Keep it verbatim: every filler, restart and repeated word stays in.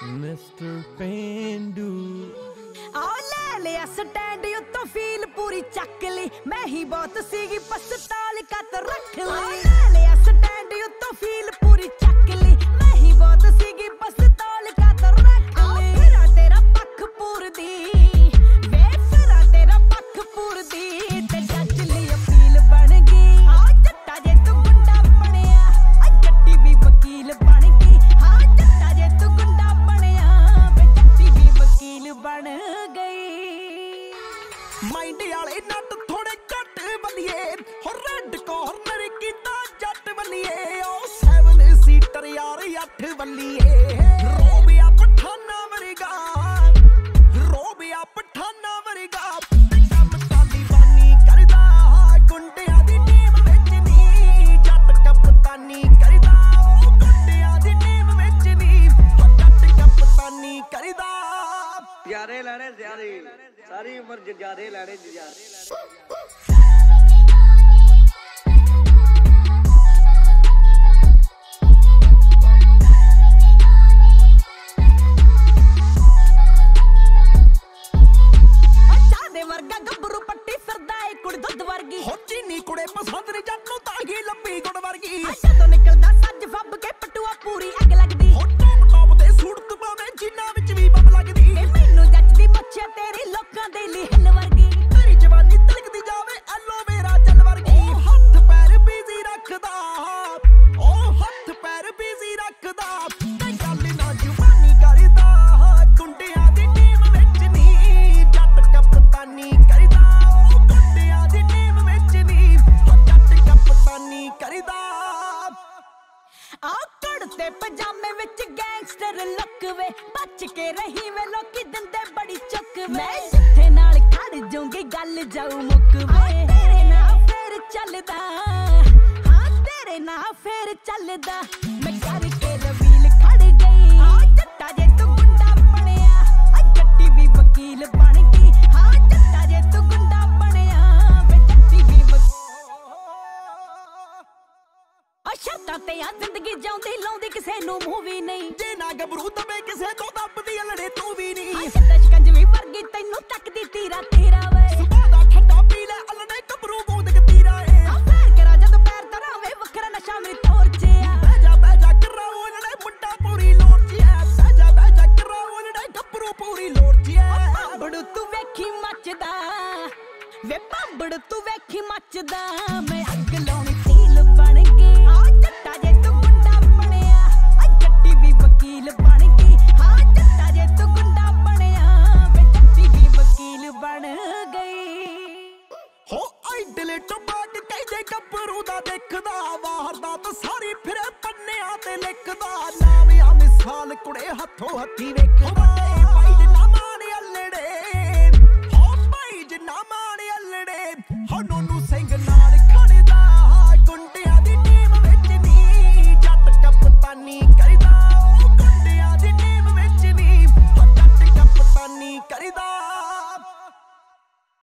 mister पेंडू आओ ले लिया स्टैंड उत्तों फील पूरी चक ली मैं ही बहुत सीगी पस्ताल का तो रख ली ले लिया स्टैंड उत्तों फील पूरी चक ली मैं ही बहुत सीगी पस्ताल का तो रख ली फिरा तेरा पख पूर दी वे फिरा तेरा पख पूर दी ते जज ली अपील बन गई आ जट्टा जे तू गुंडा बनया आ जट्टी भी वकील बन गई हां जट्टा जे तू गुंडा बनया वे जट्टी भी वकील बन गई माइंड वाले नट थोड़े घट बलिए हो रेड कॉर्नर कीता जट बलिए ओ सेवन सीटर यार अठ बलिए रोबिया पठाना वरगा रोबिया पठाना वरगा कम तालीबानी करदा गुंडिया दी टीम विच नी जट कप्तानी करदा ओ गुंडिया दी टीम विच नी जट कप्तानी करदा यारे लड़े यारे सारी उम्र जारे लड़े यारे वर्गा गब्बरू पट्टी फिरदा है कुड़ दुध वर्गी हो चीनी कुड़े पसंद नहीं जट नु तांगी लंबी गुड़ वर्गी ਜਦੋਂ ਨਿਕਲਦਾ ਸੱਜ ਫੱਬ ਕੇ ਪਟੂਆ ਪੂਰੀ ਅੱਗ ਲੱਗਦੀ ਹੋ ਟੌਪ ਟੌਪ ਤੇ ਸੂਟ ਪਾਵੇ ਜਿੰਨਾ ਵਿੱਚ ਵੀ ਬੱਬ ਲੱਗਦੀ ਏ ਮੈਨੂੰ ਜੱਜਦੀ ਮੁੱਛੇ ਤੇਰੀ ਲੋਕਾਂ ਦੇ ਲਈ ਹਿੱਲ ਵਰਗੀ ਤੇਰੀ ਜਵਾਨੀ ਤਲਕਦੀ ਜਾਵੇ ਐਲੋਵੇਰਾ ਜਲ ਵਰਗੀ ਹੱਥ ਪੈਰ ਬੀਜ਼ੀ ਰੱਖਦਾ ਉਹ ਹੱਥ ਪੈਰ ਬੀਜ਼ੀ ਰੱਖਦਾ ਤੇ ਗੱਲ ਨਾ ਜਵਾਨੀ ਕਰਦਾ ਗੁੰਡਿਆਂ ਦੀ ਟੀਮ ਵਿੱਚ ਨਹੀਂ ਜੱਟ ਕਪਤਾਨੀ ਕਰਦਾ ਉਹ ਗੁੰਡਿਆਂ ਦੀ ਟੀਮ ਵਿੱਚ ਨਹੀਂ ਜੱਟ ਕਪਤਾਨੀ ਕਰਦਾ ਆ ਕੁੜਤੇ ਪਜਾਮੇ ਵਿੱਚ ਗੈਂਗਸਟਰ ਲੁੱਕ ਵੇ ਬਚ ਕੇ ਰਹੀ ਵੇ ਲੋਕੀ ਦਿੰਦੇ ਬੜੀ ਚੁੱਕ ਵੇ ਮੈਂ ਜਿੱਥੇ ਨਾਲ ਖੜ ਜਾਊਂਗੀ ਗੱਲ ਜਾਊ ਮੁੱਕ ਵੇ ਤੇਰੇ ਨਾਲ ਫੇਰ ਚੱਲਦਾ ਹਾਂ ਤੇਰੇ ਨਾਲ ਫੇਰ ਚੱਲਦਾ ਮੈਂ ਕਰਕੇ ਰਵੀਲ ਖੜ ਗਈ ਆ ਜੱਟਾ ਜੇ ਤੂੰ ਗੁੰਡਾ ਬਣਿਆ ਆ ਜੱਟੀ ਵੀ ਵਕੀਲ ਬਣ ਗਈ ਹਾਂ ਜੱਟਾ ਜੇ ਤੂੰ ਗੁੰਡਾ ਬਣਿਆ ਵੇ ਜੱਟੀ ਵੀ ਸ਼ਰਤਾਂ ਤੇ ਆ ਜ਼ਿੰਦਗੀ ਜਿਉਂਦੀ ਲਾਉਂਦੀ ਕਿਸੇ ਨੂੰ ਮੂਵੀ ਨਹੀਂ ਜੇ ਨਾ ਗਬਰੂ ਤਵੇ ਕਿਸੇ ਤੋਂ ਦੱਬਦੀ ਅਲੜੇ ਤੂੰ ਵੀ ਨਹੀਂ ਕਿਤੇ ਸ਼ਿਕੰਜਵੀ ਵਰਗੀ ਤੈਨੂੰ ਤੱਕਦੀ ਤੀਰਾ ਤੀਰਾ ਵੇ ਸੁਬਾ ਦਾ ਠੰਡਾ ਪੀ ਲੈ ਅਲੜੇ ਗਬਰੂ ਗੋਂਦ ਕਤੀਰਾ ਏ ਆ ਫੇਰ ਕਰਾ ਜਦ ਪੈਰ ਤਰਾਵੇ ਵੱਖਰਾ ਨਸ਼ਾ ਮੇਰੀ ਤੋਰ ਚ ਆ ਬਹਿ ਜਾ ਬਹਿ ਜਾ ਕਰਾਓ ਅਲੜੇ ਮੁੰਡਾ ਪੂਰੀ ਲੋੜ ਚ ਆ ਬਹਿ ਜਾ ਬਹਿ ਜਾ ਕਰਾਓ ਅਲੜੇ ਗਬਰੂ ਪੂਰੀ ਲੋੜ ਚ ਆ ਬੰਬੜ ਤੂੰ ਵੇਖੀ ਮੱਚਦਾ ਵੇ ਬੰਬੜ ਤੂੰ ਵੇਖੀ ਮੱਚਦਾ ਮੈਂ ਅੱਗ ਲਾਉਣੀ ਤੀਲ ਬਣ ਗਈ ਆ ਜੱਟਾ ਜੇ ਤੂੰ ਗੁੰਡਾ ਬਣਿਆ ਆ ਜੱਟੀ ਵੀ ਵਕੀਲ ਬਣ ਗਈ ਹਾਂ ਜੱਟਾ ਜੇ ਤੂੰ ਗੁੰਡਾ ਬਣਿਆ ਵੇ ਜੱਟੀ ਵੀ ਵਕੀਲ ਬਣ ਗਈ ਹੋ ਆਈਡਲੇ ਤੋਂ ਬਾਅਦ ਕਹਿੰਦੇ ਗੱਭਰੂ ਦਾ ਦੇਖਦਾ ਵਾਰਦਾਤ ਸਾਰੀ ਫਿਰੇ ਪੰਨਿਆਂ ਤੇ ਲਿਖਦਾ ਨਾਮ ਆ ਮਿਸਾਲ ਕੁੜੇ ਹੱਥੋਂ ਹੱਥੀ ਵੇਖਦਾ ਭਾਈ ਜਿੰਨਾ ਮਾਣ ਅਲੜੇ ਹੋ ਭਾਈ ਜਿੰਨਾ